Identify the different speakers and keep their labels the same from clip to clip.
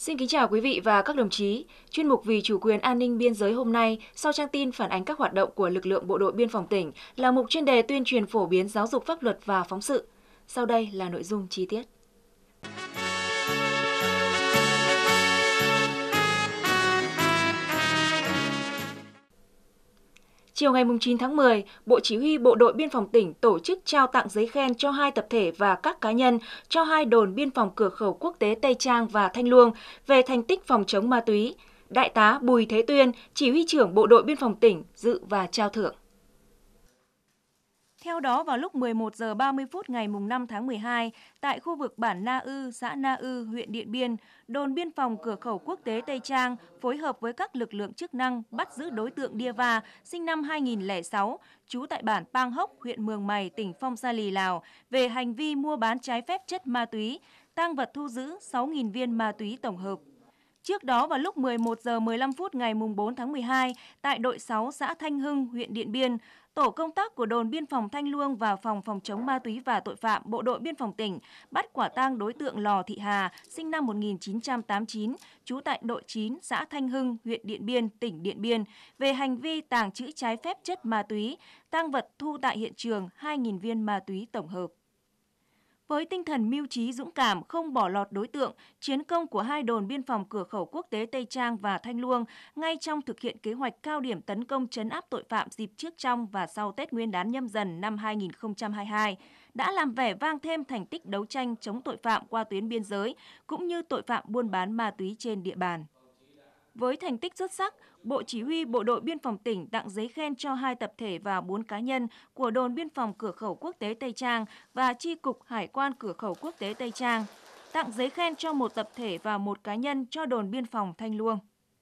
Speaker 1: Xin kính chào quý vị và các đồng chí. Chuyên mục Vì chủ quyền an ninh biên giới hôm nay, sau trang tin phản ánh các hoạt động của lực lượng bộ đội biên phòng tỉnh, là mục chuyên đề tuyên truyền phổ biến giáo dục pháp luật và phóng sự. Sau đây là nội dung chi tiết. Chiều ngày 9 tháng 10, Bộ Chỉ huy Bộ đội Biên phòng tỉnh tổ chức trao tặng giấy khen cho 2 tập thể và các cá nhân cho 2 đồn biên phòng cửa khẩu quốc tế Tây Trang và Thanh Luông về thành tích phòng chống ma túy. Đại tá Bùi Thế Tuyên, Chỉ huy trưởng Bộ đội Biên phòng tỉnh, dự và trao thưởng. Theo đó, vào lúc 11 giờ 30 phút ngày 5 tháng 12, tại khu vực bản Na Ư, xã Na Ư, huyện Điện Biên, đồn biên phòng cửa khẩu quốc tế Tây Trang phối hợp với các lực lượng chức năng bắt giữ đối tượng Đia Va, sinh năm 2006, trú tại bản Pang Hốc, huyện Mường Mày, tỉnh Phong Sa Lì, Lào, về hành vi mua bán trái phép chất ma túy, tang vật thu giữ 6.000 viên ma túy tổng hợp. Trước đó vào lúc 11 giờ 15 phút ngày 4 tháng 12, tại đội 6 xã Thanh Hưng, huyện Điện Biên, tổ công tác của đồn biên phòng Thanh Luông và phòng phòng chống ma túy và tội phạm Bộ đội Biên phòng tỉnh bắt quả tang đối tượng Lò Thị Hà, sinh năm 1989, trú tại đội 9 xã Thanh Hưng, huyện Điện Biên, tỉnh Điện Biên, về hành vi tàng trữ trái phép chất ma túy, tang vật thu tại hiện trường 2.000 viên ma túy tổng hợp. Với tinh thần mưu trí dũng cảm, không bỏ lọt đối tượng, chiến công của 2 đồn biên phòng cửa khẩu quốc tế Tây Trang và Thanh Luông ngay trong thực hiện kế hoạch cao điểm tấn công trấn áp tội phạm dịp trước, trong và sau Tết Nguyên đán Nhâm Dần năm 2022 đã làm vẻ vang thêm thành tích đấu tranh chống tội phạm qua tuyến biên giới cũng như tội phạm buôn bán ma túy trên địa bàn. Với thành tích xuất sắc, Bộ Chỉ huy Bộ đội Biên phòng tỉnh tặng giấy khen cho 2 tập thể và 4 cá nhân của đồn biên phòng cửa khẩu quốc tế Tây Trang và Chi cục Hải quan cửa khẩu quốc tế Tây Trang, tặng giấy khen cho 1 tập thể và 1 cá nhân cho đồn biên phòng Thanh Luông.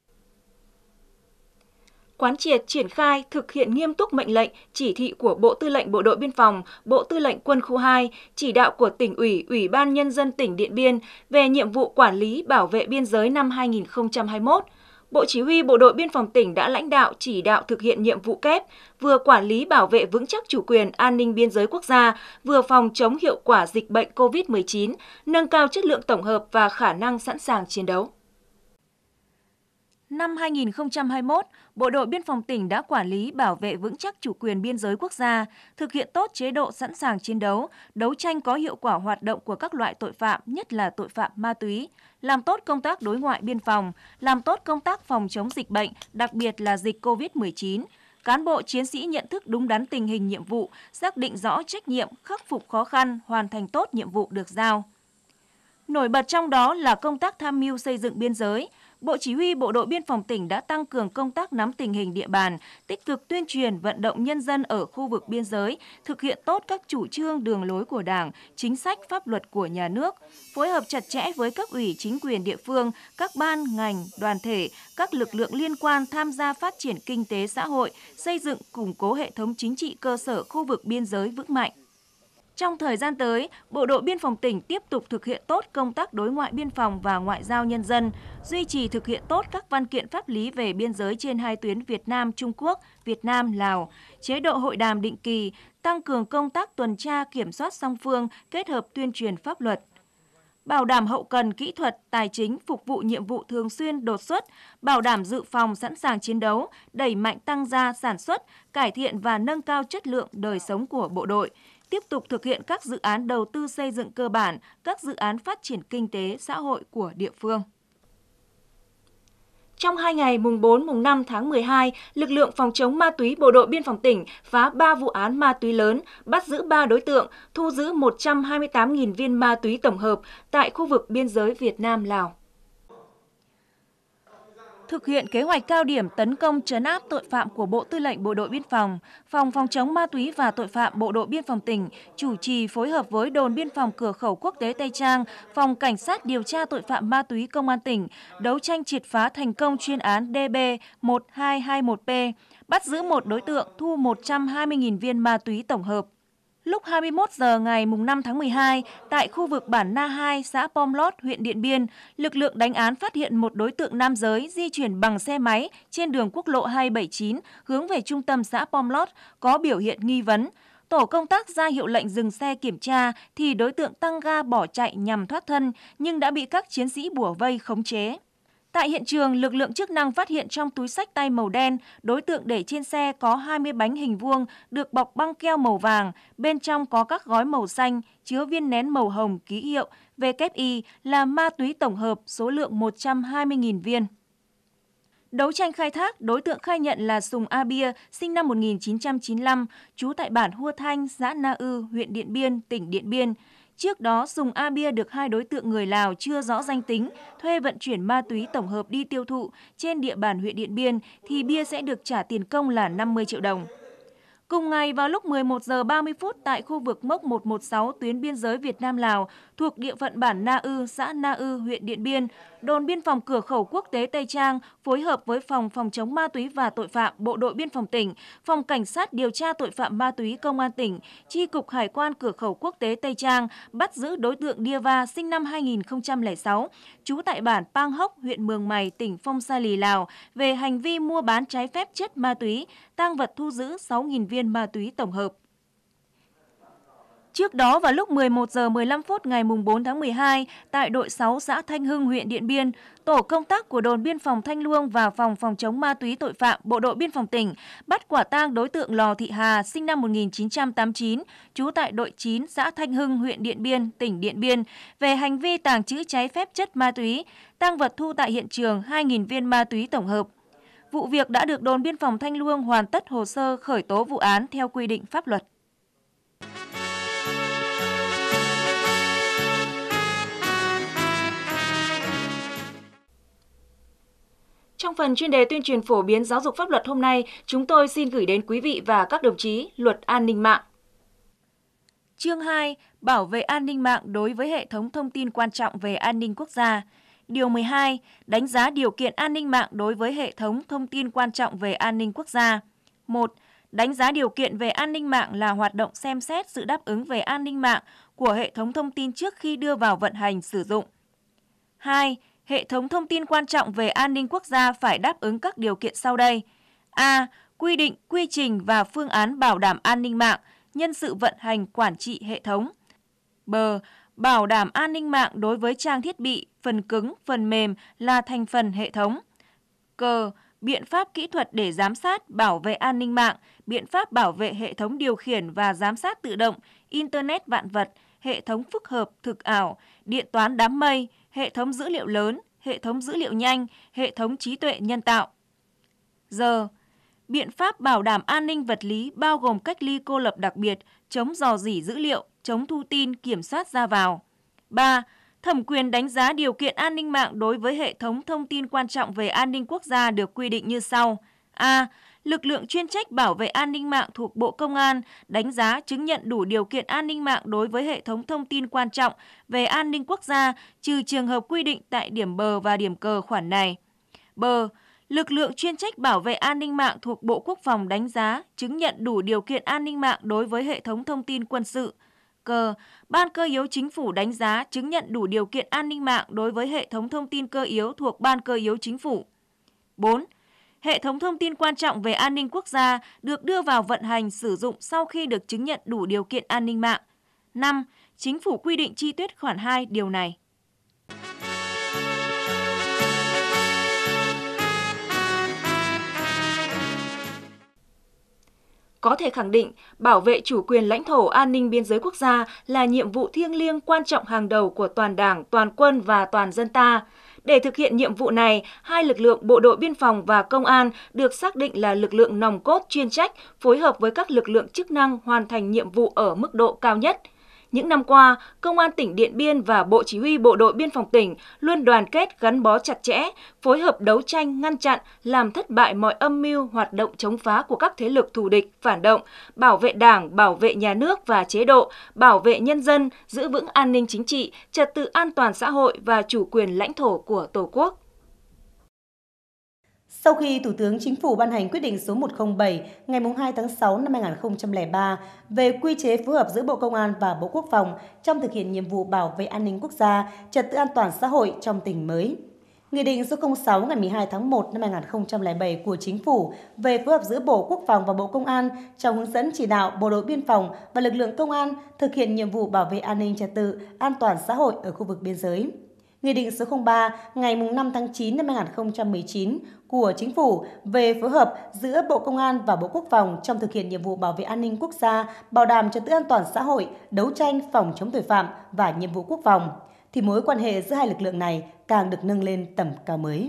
Speaker 1: Quán triệt triển khai thực hiện nghiêm túc mệnh lệnh, chỉ thị của Bộ Tư lệnh Bộ đội Biên phòng, Bộ Tư lệnh Quân khu 2, chỉ đạo của Tỉnh ủy, Ủy ban Nhân dân tỉnh Điện Biên về nhiệm vụ quản lý bảo vệ biên giới năm 2021. Bộ Chỉ huy Bộ đội Biên phòng tỉnh đã lãnh đạo chỉ đạo thực hiện nhiệm vụ kép, vừa quản lý bảo vệ vững chắc chủ quyền an ninh biên giới quốc gia, vừa phòng chống hiệu quả dịch bệnh COVID-19, nâng cao chất lượng tổng hợp và khả năng sẵn sàng chiến đấu. Năm 2021, Bộ đội Biên phòng tỉnh đã quản lý bảo vệ vững chắc chủ quyền biên giới quốc gia, thực hiện tốt chế độ sẵn sàng chiến đấu, đấu tranh có hiệu quả hoạt động của các loại tội phạm, nhất là tội phạm ma túy, làm tốt công tác đối ngoại biên phòng, làm tốt công tác phòng chống dịch bệnh, đặc biệt là dịch COVID-19. Cán bộ chiến sĩ nhận thức đúng đắn tình hình nhiệm vụ, xác định rõ trách nhiệm, khắc phục khó khăn, hoàn thành tốt nhiệm vụ được giao. Nổi bật trong đó là công tác tham mưu xây dựng biên giới. Bộ Chỉ huy Bộ đội Biên phòng tỉnh đã tăng cường công tác nắm tình hình địa bàn, tích cực tuyên truyền vận động nhân dân ở khu vực biên giới, thực hiện tốt các chủ trương đường lối của Đảng, chính sách pháp luật của nhà nước, phối hợp chặt chẽ với cấp ủy chính quyền địa phương, các ban, ngành, đoàn thể, các lực lượng liên quan tham gia phát triển kinh tế xã hội, xây dựng củng cố hệ thống chính trị cơ sở khu vực biên giới vững mạnh. Trong thời gian tới, Bộ đội Biên phòng tỉnh tiếp tục thực hiện tốt công tác đối ngoại biên phòng và ngoại giao nhân dân, duy trì thực hiện tốt các văn kiện pháp lý về biên giới trên 2 tuyến Việt Nam-Trung Quốc, Việt Nam-Lào, chế độ hội đàm định kỳ, tăng cường công tác tuần tra kiểm soát song phương kết hợp tuyên truyền pháp luật. Bảo đảm hậu cần kỹ thuật, tài chính phục vụ nhiệm vụ thường xuyên đột xuất, bảo đảm dự phòng sẵn sàng chiến đấu, đẩy mạnh tăng gia sản xuất, cải thiện và nâng cao chất lượng đời sống của bộ đội, tiếp tục thực hiện các dự án đầu tư xây dựng cơ bản, các dự án phát triển kinh tế, xã hội của địa phương. Trong 2 ngày mùng 4, mùng 5 tháng 12, lực lượng phòng chống ma túy Bộ đội Biên phòng tỉnh phá 3 vụ án ma túy lớn, bắt giữ 3 đối tượng, thu giữ 128.000 viên ma túy tổng hợp tại khu vực biên giới Việt Nam-Lào. Thực hiện kế hoạch cao điểm tấn công trấn áp tội phạm của Bộ Tư lệnh Bộ đội Biên phòng, Phòng phòng chống ma túy và tội phạm Bộ đội Biên phòng tỉnh chủ trì phối hợp với đồn biên phòng cửa khẩu quốc tế Tây Trang, Phòng Cảnh sát điều tra tội phạm ma túy Công an tỉnh đấu tranh triệt phá thành công chuyên án DB1221P, bắt giữ 1 đối tượng, thu 120.000 viên ma túy tổng hợp. Lúc 21 giờ ngày 5 tháng 12, tại khu vực bản Na 2, xã Pom Lót, huyện Điện Biên, lực lượng đánh án phát hiện 1 đối tượng nam giới di chuyển bằng xe máy trên đường quốc lộ 279 hướng về trung tâm xã Pom Lót có biểu hiện nghi vấn. tổ công tác ra hiệu lệnh dừng xe kiểm tra thì đối tượng tăng ga bỏ chạy nhằm thoát thân nhưng đã bị các chiến sĩ bủa vây khống chế. Tại hiện trường, lực lượng chức năng phát hiện trong túi xách tay màu đen, đối tượng để trên xe có 20 bánh hình vuông được bọc băng keo màu vàng, bên trong có các gói màu xanh chứa viên nén màu hồng ký hiệu WI là ma túy tổng hợp số lượng 120.000 viên. Đấu tranh khai thác, đối tượng khai nhận là Sùng A Bia, sinh năm 1995, trú tại bản Hua Thanh, xã Na Ư, huyện Điện Biên, tỉnh Điện Biên. Trước đó, Sùng A Bia được hai đối tượng người Lào chưa rõ danh tính thuê vận chuyển ma túy tổng hợp đi tiêu thụ trên địa bàn huyện Điện Biên thì Bia sẽ được trả tiền công là 50 triệu đồng. Cùng ngày vào lúc 11 giờ 30 phút tại khu vực mốc 116 tuyến biên giới Việt Nam-Lào thuộc địa phận bản Na Ư, xã Na Ư, huyện Điện Biên, đồn biên phòng cửa khẩu quốc tế Tây Trang phối hợp với phòng phòng chống ma túy và tội phạm Bộ đội biên phòng tỉnh, phòng cảnh sát điều tra tội phạm ma túy công an tỉnh, chi cục hải quan cửa khẩu quốc tế Tây Trang bắt giữ đối tượng Diava sinh năm 2006, trú tại bản Pang Hốc, huyện Mường Mày, tỉnh Phong Sa Lì, Lào về hành vi mua bán trái phép chất ma túy, tang vật thu giữ 6.000 viên ma túy tổng hợp. Trước đó vào lúc 11 giờ 15 phút ngày 4 tháng 12, tại đội 6 xã Thanh Hưng, huyện Điện Biên, tổ công tác của đồn biên phòng Thanh Luông và phòng phòng chống ma túy tội phạm Bộ đội biên phòng tỉnh bắt quả tang đối tượng Lò Thị Hà, sinh năm 1989, trú tại đội 9 xã Thanh Hưng, huyện Điện Biên, tỉnh Điện Biên về hành vi tàng trữ trái phép chất ma túy, tang vật thu tại hiện trường 2.000 viên ma túy tổng hợp. Vụ việc đã được đồn biên phòng Thanh Luông hoàn tất hồ sơ khởi tố vụ án theo quy định pháp luật. Trong phần chuyên đề tuyên truyền phổ biến giáo dục pháp luật hôm nay, chúng tôi xin gửi đến quý vị và các đồng chí Luật An ninh mạng. Chương 2. Bảo vệ an ninh mạng đối với hệ thống thông tin quan trọng về an ninh quốc gia. Điều 12. Đánh giá điều kiện an ninh mạng đối với hệ thống thông tin quan trọng về an ninh quốc gia. 1. Đánh giá điều kiện về an ninh mạng là hoạt động xem xét sự đáp ứng về an ninh mạng của hệ thống thông tin trước khi đưa vào vận hành sử dụng. 2. Hệ thống thông tin quan trọng về an ninh quốc gia phải đáp ứng các điều kiện sau đây. A. Quy định, quy trình và phương án bảo đảm an ninh mạng, nhân sự vận hành quản trị hệ thống. B. Bảo đảm an ninh mạng đối với trang thiết bị, phần cứng, phần mềm là thành phần hệ thống. C. Biện pháp kỹ thuật để giám sát, bảo vệ an ninh mạng, biện pháp bảo vệ hệ thống điều khiển và giám sát tự động, Internet vạn vật, hệ thống phức hợp, thực ảo, điện toán đám mây, hệ thống dữ liệu lớn, hệ thống dữ liệu nhanh, hệ thống trí tuệ nhân tạo. D. Biện pháp bảo đảm an ninh vật lý bao gồm cách ly cô lập đặc biệt, chống rò rỉ dữ liệu, chống thu tin, kiểm soát ra vào. 3. Thẩm quyền đánh giá điều kiện an ninh mạng đối với hệ thống thông tin quan trọng về an ninh quốc gia được quy định như sau. A. Lực lượng chuyên trách bảo vệ an ninh mạng thuộc Bộ Công an đánh giá chứng nhận đủ điều kiện an ninh mạng đối với hệ thống thông tin quan trọng về an ninh quốc gia, trừ trường hợp quy định tại điểm B và điểm C khoản này. B. Lực lượng chuyên trách bảo vệ an ninh mạng thuộc Bộ Quốc phòng đánh giá chứng nhận đủ điều kiện an ninh mạng đối với hệ thống thông tin quân sự. C. Ban Cơ yếu Chính phủ đánh giá chứng nhận đủ điều kiện an ninh mạng đối với hệ thống thông tin cơ yếu thuộc Ban Cơ yếu Chính phủ. 4. Hệ thống thông tin quan trọng về an ninh quốc gia được đưa vào vận hành sử dụng sau khi được chứng nhận đủ điều kiện an ninh mạng. 5. Chính phủ quy định chi tiết khoản 2 điều này. Có thể khẳng định, bảo vệ chủ quyền lãnh thổ an ninh biên giới quốc gia là nhiệm vụ thiêng liêng quan trọng hàng đầu của toàn Đảng, toàn quân và toàn dân ta. Để thực hiện nhiệm vụ này, hai lực lượng Bộ đội Biên phòng và Công an được xác định là lực lượng nòng cốt chuyên trách, phối hợp với các lực lượng chức năng hoàn thành nhiệm vụ ở mức độ cao nhất. Những năm qua, Công an tỉnh Điện Biên và Bộ Chỉ huy Bộ đội Biên phòng tỉnh luôn đoàn kết gắn bó chặt chẽ, phối hợp đấu tranh, ngăn chặn, làm thất bại mọi âm mưu, hoạt động chống phá của các thế lực thù địch, phản động, bảo vệ Đảng, bảo vệ nhà nước và chế độ, bảo vệ nhân dân, giữ vững an ninh chính trị, trật tự an toàn xã hội và chủ quyền lãnh thổ của Tổ quốc.
Speaker 2: Sau khi Thủ tướng Chính phủ ban hành quyết định số 107 ngày 2 tháng 6 năm 2003 về quy chế phối hợp giữa Bộ Công an và Bộ Quốc phòng trong thực hiện nhiệm vụ bảo vệ an ninh quốc gia, trật tự an toàn xã hội trong tình hình mới. Nghị định số 06 ngày 12 tháng 1 năm 2007 của Chính phủ về phối hợp giữa Bộ Quốc phòng và Bộ Công an trong hướng dẫn chỉ đạo Bộ đội Biên phòng và lực lượng công an thực hiện nhiệm vụ bảo vệ an ninh trật tự, an toàn xã hội ở khu vực biên giới. Nghị định số 03 ngày 5 tháng 9 năm 2019 của Chính phủ về phối hợp giữa Bộ Công an và Bộ Quốc phòng trong thực hiện nhiệm vụ bảo vệ an ninh quốc gia, bảo đảm trật tự an toàn xã hội, đấu tranh phòng chống tội phạm và nhiệm vụ quốc phòng, thì mối quan hệ giữa hai lực lượng này càng được nâng lên tầm cao mới.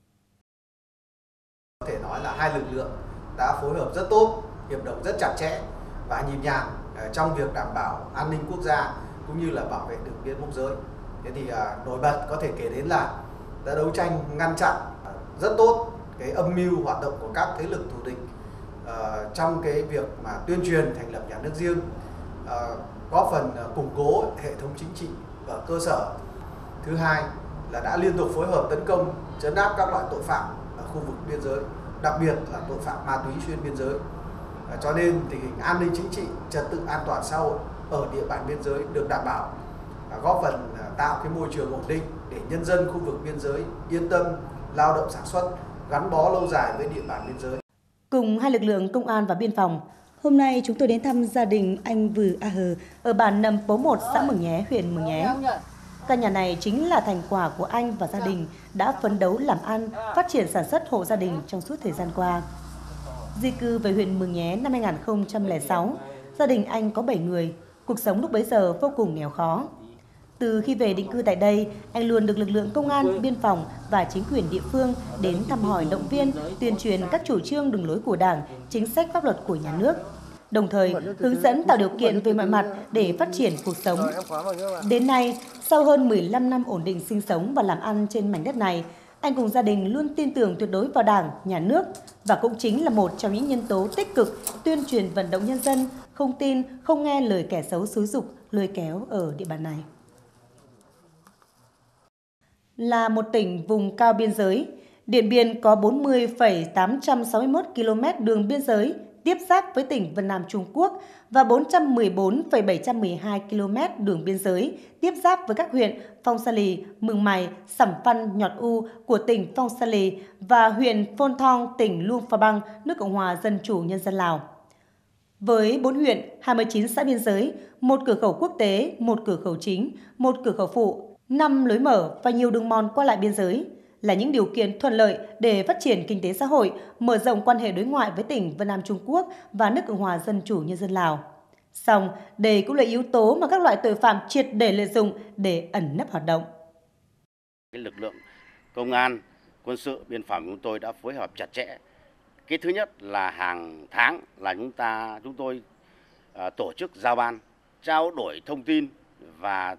Speaker 3: Có thể nói là hai lực lượng đã phối hợp rất tốt, hiệp đồng rất chặt chẽ và nhịp nhàng trong việc đảm bảo an ninh quốc gia cũng như là bảo vệ đường biên mốc giới. Thế thì nổi bật có thể kể đến là đã đấu tranh ngăn chặn rất tốt cái âm mưu hoạt động của các thế lực thù địch trong cái việc mà tuyên truyền thành lập nhà nước riêng, góp phần củng cố hệ thống chính trị ở cơ sở. Thứ hai là đã liên tục phối hợp tấn công trấn áp các loại tội phạm ở khu vực biên giới, đặc biệt là tội phạm ma túy xuyên biên giới. Cho nên tình hình an ninh chính trị, trật tự an toàn xã hội ở địa bàn biên giới được đảm bảo, góp phần tạo cái môi trường ổn định để nhân dân khu vực biên giới yên tâm lao động sản xuất, gắn bó lâu dài với địa bàn biên giới.
Speaker 2: Cùng hai lực lượng công an và biên phòng, hôm nay chúng tôi đến thăm gia đình anh Vừ A Hờ ở bản Nậm Pố 1, xã Mường Nhé, huyện Mường Nhé. Căn nhà này chính là thành quả của anh và gia đình đã phấn đấu làm ăn, phát triển sản xuất hộ gia đình trong suốt thời gian qua. Di cư về huyện Mường Nhé năm 2006, gia đình anh có 7 người, cuộc sống lúc bấy giờ vô cùng nghèo khó. Từ khi về định cư tại đây, anh luôn được lực lượng công an, biên phòng và chính quyền địa phương đến thăm hỏi, động viên, tuyên truyền các chủ trương đường lối của Đảng, chính sách pháp luật của nhà nước, đồng thời hướng dẫn tạo điều kiện về mọi mặt để phát triển cuộc sống. Đến nay, sau hơn 15 năm ổn định sinh sống và làm ăn trên mảnh đất này, anh cùng gia đình luôn tin tưởng tuyệt đối vào Đảng, nhà nước và cũng chính là một trong những nhân tố tích cực tuyên truyền vận động nhân dân không tin, không nghe lời kẻ xấu xúi giục, lôi kéo ở địa bàn này. Là một tỉnh vùng cao biên giới, Điện Biên có 40,861 km đường biên giới tiếp giáp với tỉnh Vân Nam Trung Quốc và 414,712 km đường biên giới tiếp giáp với các huyện Phong Sa Lì, Mường Mày, Sẩm Phăn, Nhọt U của tỉnh Phong Sa Lì và huyện Phôn Thong, tỉnh Luông Pha Băng, nước Cộng hòa Dân chủ Nhân dân Lào. Với 4 huyện, 29 xã biên giới, 1 cửa khẩu quốc tế, 1 cửa khẩu chính, 1 cửa khẩu phụ, 5 lối mở và nhiều đường mòn qua lại biên giới là những điều kiện thuận lợi để phát triển kinh tế xã hội, mở rộng quan hệ đối ngoại với tỉnh Vân Nam Trung Quốc và nước Cộng hòa Dân chủ Nhân dân Lào. Song, đây cũng là yếu tố mà các loại tội phạm triệt để lợi dụng để ẩn nấp hoạt động.
Speaker 4: Lực lượng công an, quân sự, biên phòng chúng tôi đã phối hợp chặt chẽ. Cái thứ nhất là hàng tháng là chúng tôi tổ chức giao ban, trao đổi thông tin và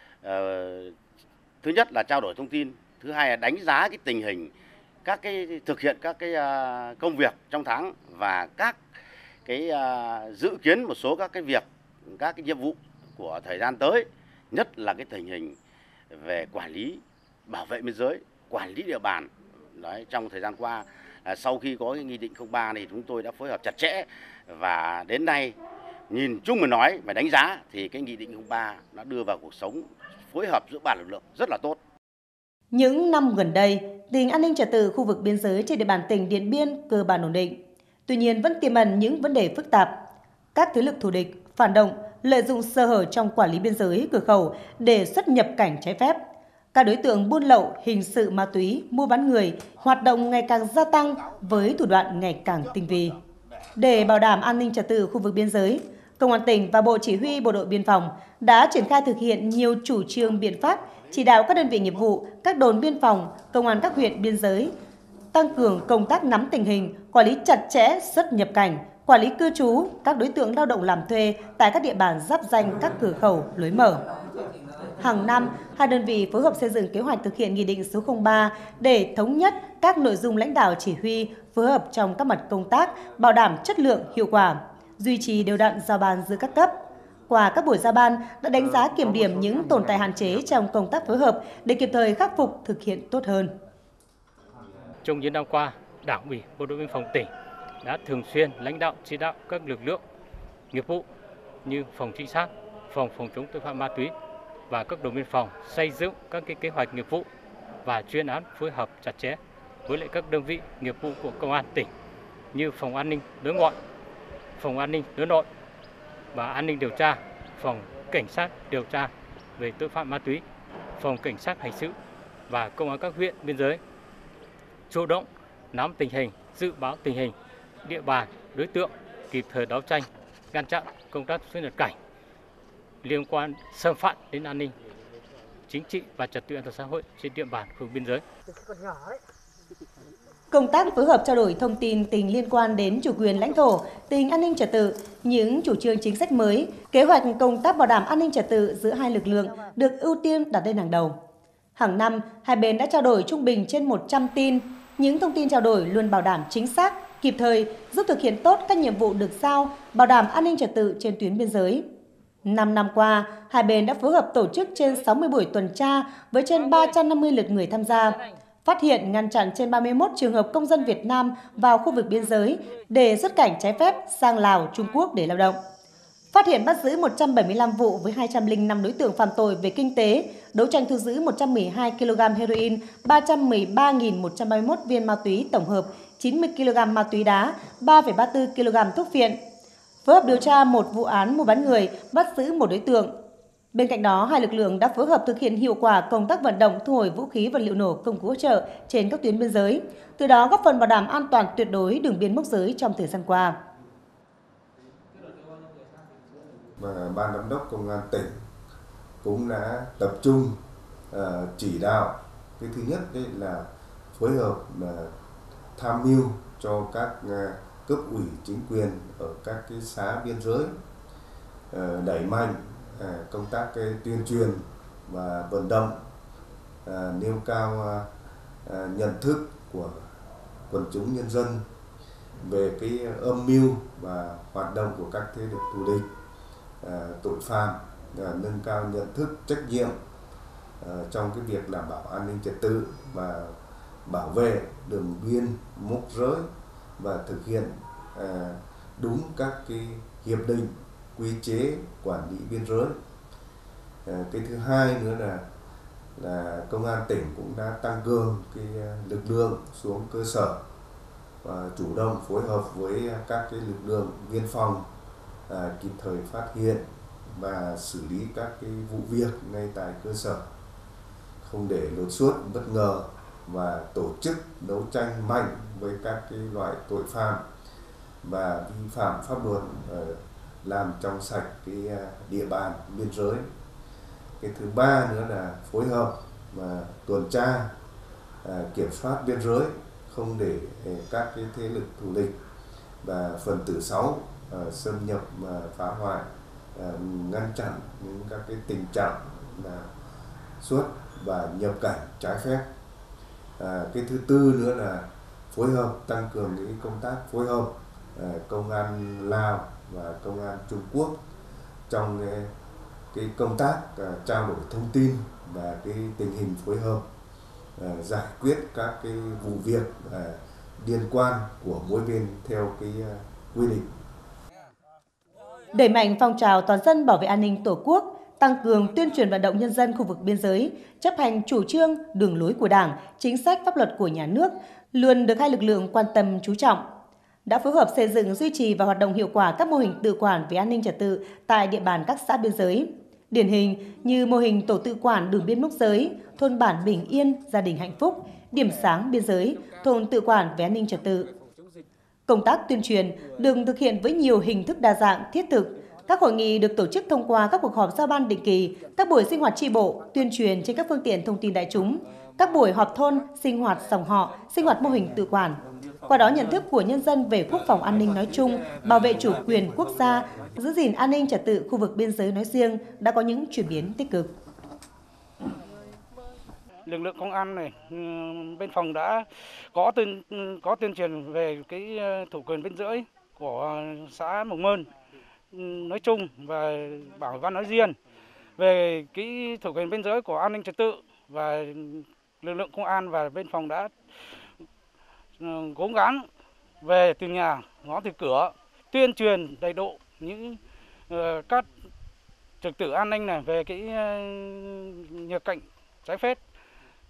Speaker 4: thứ nhất là trao đổi thông tin, thứ hai là đánh giá cái tình hình thực hiện các cái công việc trong tháng và các cái dự kiến một số các cái nhiệm vụ của thời gian tới, nhất là cái tình hình về quản lý bảo vệ biên giới, quản lý địa bàn. Đấy, trong thời gian qua sau khi có cái nghị định 03 này chúng tôi đã phối hợp chặt chẽ và đến nay nhìn chung mà nói và đánh giá thì cái nghị định 03 đã đưa vào cuộc sống, phối hợp giữa ba lực lượng rất là tốt.
Speaker 2: Những năm gần đây, tình an ninh trật tự khu vực biên giới trên địa bàn tỉnh Điện Biên cơ bản ổn định. Tuy nhiên vẫn tiềm ẩn những vấn đề phức tạp. Các thế lực thù địch, phản động lợi dụng sơ hở trong quản lý biên giới cửa khẩu để xuất nhập cảnh trái phép. Các đối tượng buôn lậu, hình sự ma túy, mua bán người hoạt động ngày càng gia tăng với thủ đoạn ngày càng tinh vi. Để bảo đảm an ninh trật tự khu vực biên giới, Công an tỉnh và Bộ Chỉ huy Bộ đội Biên phòng đã triển khai thực hiện nhiều chủ trương biện pháp, chỉ đạo các đơn vị nghiệp vụ, các đồn biên phòng, công an các huyện biên giới tăng cường công tác nắm tình hình, quản lý chặt chẽ xuất nhập cảnh, quản lý cư trú các đối tượng lao động làm thuê tại các địa bàn giáp danh các cửa khẩu, lối mở. Hàng năm, hai đơn vị phối hợp xây dựng kế hoạch thực hiện Nghị định số 03 để thống nhất các nội dung lãnh đạo chỉ huy, phối hợp trong các mặt công tác, bảo đảm chất lượng, hiệu quả, duy trì đều đặn giao ban giữa các cấp. Qua các buổi giao ban đã đánh giá kiểm điểm những tồn tại hạn chế trong công tác phối hợp để kịp thời khắc phục thực hiện tốt hơn.
Speaker 5: Trong những năm qua, Đảng ủy Bộ đội Biên phòng tỉnh đã thường xuyên lãnh đạo chỉ đạo các lực lượng nghiệp vụ như phòng trinh sát, phòng chống tội phạm ma túy và các đồn biên phòng xây dựng các kế hoạch nghiệp vụ và chuyên án phối hợp chặt chẽ với lại các đơn vị nghiệp vụ của Công an tỉnh như Phòng An ninh Đối ngoại, Phòng An ninh Đối nội và An ninh điều tra, Phòng Cảnh sát điều tra về tội phạm ma túy, Phòng Cảnh sát hình sự và Công an các huyện biên giới chủ động nắm tình hình, dự báo tình hình, địa bàn, đối tượng, kịp thời đấu tranh, ngăn chặn công tác xuất nhập cảnh liên quan xâm phạm đến an ninh chính trị và trật tự an toàn xã hội trên địa bàn phường biên giới.
Speaker 2: Công tác phối hợp trao đổi thông tin tình liên quan đến chủ quyền lãnh thổ, tình an ninh trật tự, những chủ trương chính sách mới, kế hoạch công tác bảo đảm an ninh trật tự giữa hai lực lượng được ưu tiên đặt lên hàng đầu. Hàng năm, hai bên đã trao đổi trung bình trên 100 tin. Những thông tin trao đổi luôn bảo đảm chính xác, kịp thời, giúp thực hiện tốt các nhiệm vụ được giao, bảo đảm an ninh trật tự trên tuyến biên giới. 5 năm qua, hai bên đã phối hợp tổ chức trên 60 buổi tuần tra với trên 350 lượt người tham gia, phát hiện ngăn chặn trên 31 trường hợp công dân Việt Nam vào khu vực biên giới để xuất cảnh trái phép sang Lào, Trung Quốc để lao động. Phát hiện bắt giữ 175 vụ với 205 đối tượng phạm tội về kinh tế, đấu tranh thu giữ 112 kg heroin, 313.131 viên ma túy tổng hợp, 90 kg ma túy đá, 3,34 kg thuốc phiện. Phối hợp điều tra một vụ án mua bán người, bắt giữ một đối tượng. Bên cạnh đó, hai lực lượng đã phối hợp thực hiện hiệu quả công tác vận động thu hồi vũ khí vật liệu nổ công cụ hỗ trợ trên các tuyến biên giới, từ đó góp phần bảo đảm an toàn tuyệt đối đường biên mốc giới trong thời gian qua.
Speaker 6: Ban giám đốc công an tỉnh cũng đã tập trung chỉ đạo. Cái thứ nhất đấy là phối hợp tham mưu cho các cấp ủy chính quyền ở các cái xã biên giới đẩy mạnh công tác tuyên truyền và vận động, nêu cao nhận thức của quần chúng nhân dân về cái âm mưu và hoạt động của các thế lực thù địch, tội phạm, nâng cao nhận thức trách nhiệm trong cái việc đảm bảo an ninh trật tự và bảo vệ đường biên mốc giới và thực hiện đúng các cái hiệp định, quy chế quản lý biên giới. Cái thứ hai nữa là công an tỉnh cũng đã tăng cường cái lực lượng xuống cơ sở và chủ động phối hợp với các cái lực lượng biên phòng kịp thời phát hiện và xử lý các cái vụ việc ngay tại cơ sở, không để đột xuất bất ngờ, và tổ chức đấu tranh mạnh với các cái loại tội phạm và vi phạm pháp luật, làm trong sạch cái địa bàn biên giới. Cái thứ ba nữa là phối hợp và tuần tra kiểm soát biên giới, không để các cái thế lực thù địch và phần tử xấu xâm nhập phá hoại, ngăn chặn những các cái tình trạng là xuất và nhập cảnh trái phép. Cái thứ tư nữa là phối hợp, tăng cường cái công tác phối hợp công an Lào và công an Trung Quốc trong cái công tác trao đổi thông tin và cái tình hình phối hợp giải quyết các cái vụ việc liên quan của mỗi bên theo cái quy định.
Speaker 2: Đẩy mạnh phong trào toàn dân bảo vệ an ninh Tổ quốc, tăng cường tuyên truyền vận động nhân dân khu vực biên giới chấp hành chủ trương, đường lối của Đảng, chính sách pháp luật của nhà nước luôn được hai lực lượng quan tâm chú trọng. Đã phối hợp xây dựng, duy trì và hoạt động hiệu quả các mô hình tự quản về an ninh trật tự tại địa bàn các xã biên giới. Điển hình như mô hình tổ tự quản đường biên mốc giới, thôn bản Bình Yên, gia đình hạnh phúc, điểm sáng biên giới, thôn tự quản về an ninh trật tự. Công tác tuyên truyền được thực hiện với nhiều hình thức đa dạng, thiết thực. Các hội nghị được tổ chức thông qua các cuộc họp giao ban định kỳ, các buổi sinh hoạt chi bộ, tuyên truyền trên các phương tiện thông tin đại chúng, các buổi họp thôn, sinh hoạt dòng họ, sinh hoạt mô hình tự quản. Qua đó, nhận thức của nhân dân về quốc phòng an ninh nói chung, bảo vệ chủ quyền quốc gia, giữ gìn an ninh trật tự khu vực biên giới nói riêng đã có những chuyển biến tích cực.
Speaker 7: Lực lượng công an này, bên phòng đã có tuyên truyền về cái chủ quyền biên giới của xã Mộc Mơn nói chung và Bảo Văn nói riêng, về cái chủ quyền biên giới của an ninh trật tự, và lực lượng công an và bên phòng đã cố gắng về từng nhà, ngõ từ cửa, tuyên truyền đầy đủ những các trật tự an ninh này về cái nhập cảnh trái phép,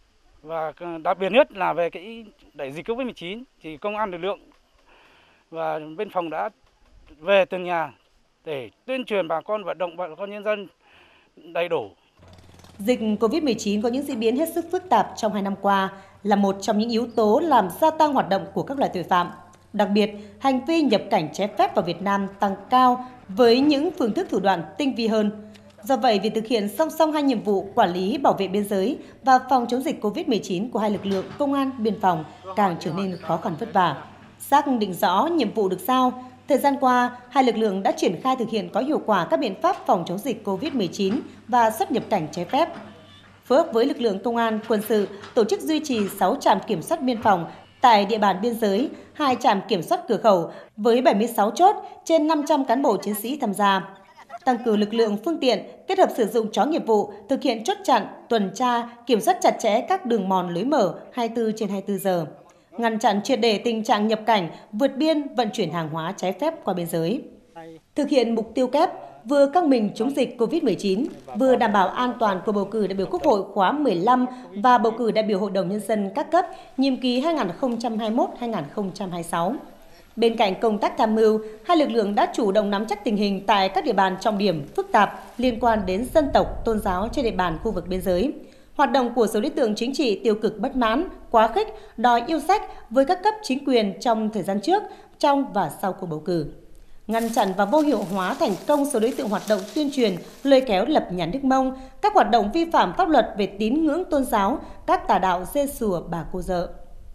Speaker 7: Và đặc biệt nhất là về cái đẩy dịch Covid-19 thì công an lực lượng và biên phòng đã về từng nhà để tuyên truyền bà con, vận động bà con nhân dân đầy đủ.
Speaker 2: Dịch Covid-19 có những diễn biến hết sức phức tạp trong 2 năm qua là một trong những yếu tố làm gia tăng hoạt động của các loại tội phạm. Đặc biệt, hành vi nhập cảnh trái phép vào Việt Nam tăng cao với những phương thức thủ đoạn tinh vi hơn. Do vậy, việc thực hiện song song hai nhiệm vụ quản lý bảo vệ biên giới và phòng chống dịch Covid-19 của hai lực lượng công an biên phòng càng trở nên khó khăn vất vả. Xác định rõ nhiệm vụ được giao, thời gian qua, hai lực lượng đã triển khai thực hiện có hiệu quả các biện pháp phòng chống dịch Covid-19 và xuất nhập cảnh trái phép. Phối hợp với lực lượng công an, quân sự, tổ chức duy trì 6 trạm kiểm soát biên phòng tại địa bàn biên giới, 2 trạm kiểm soát cửa khẩu với 76 chốt, trên 500 cán bộ chiến sĩ tham gia. Tăng cường lực lượng phương tiện, kết hợp sử dụng chó nghiệp vụ, thực hiện chốt chặn, tuần tra, kiểm soát chặt chẽ các đường mòn lối mở 24/24 giờ. Ngăn chặn triệt để tình trạng nhập cảnh, vượt biên, vận chuyển hàng hóa trái phép qua biên giới. Thực hiện mục tiêu kép, vừa căng mình chống dịch Covid-19, vừa đảm bảo an toàn cuộc bầu cử đại biểu Quốc hội khóa 15 và bầu cử đại biểu Hội đồng Nhân dân các cấp, nhiệm kỳ 2021-2026. Bên cạnh công tác tham mưu, hai lực lượng đã chủ động nắm chắc tình hình tại các địa bàn trọng điểm phức tạp liên quan đến dân tộc, tôn giáo trên địa bàn khu vực biên giới. Hoạt động của số đối tượng chính trị tiêu cực bất mãn, quá khích, đòi yêu sách với các cấp chính quyền trong thời gian trước, trong và sau cuộc bầu cử. Ngăn chặn và vô hiệu hóa thành công số đối tượng hoạt động tuyên truyền, lôi kéo lập nhà nước Mông, các hoạt động vi phạm pháp luật về tín ngưỡng tôn giáo, các tà đạo dê sùa bà cô dợ.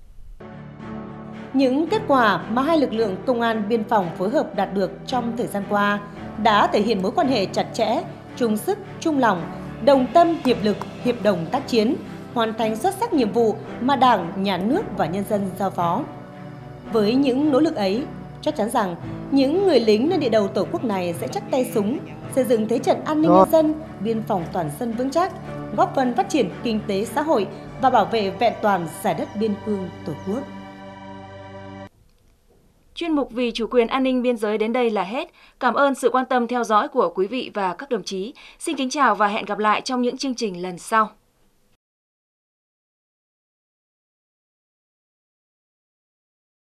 Speaker 2: Những kết quả mà hai lực lượng công an biên phòng phối hợp đạt được trong thời gian qua đã thể hiện mối quan hệ chặt chẽ, chung sức, chung lòng, đồng tâm, hiệp lực, hiệp đồng tác chiến, hoàn thành xuất sắc nhiệm vụ mà Đảng, Nhà nước và nhân dân giao phó. Với những nỗ lực ấy, chắc chắn rằng những người lính nơi địa đầu Tổ quốc này sẽ chắc tay súng, xây dựng thế trận an ninh nhân dân, biên phòng toàn dân vững chắc, góp phần phát triển kinh tế xã hội và bảo vệ vẹn toàn giải đất biên cương Tổ quốc.
Speaker 1: Chuyên mục Vì chủ quyền an ninh biên giới đến đây là hết. Cảm ơn sự quan tâm theo dõi của quý vị và các đồng chí. Xin kính chào và hẹn gặp lại trong những chương trình lần sau.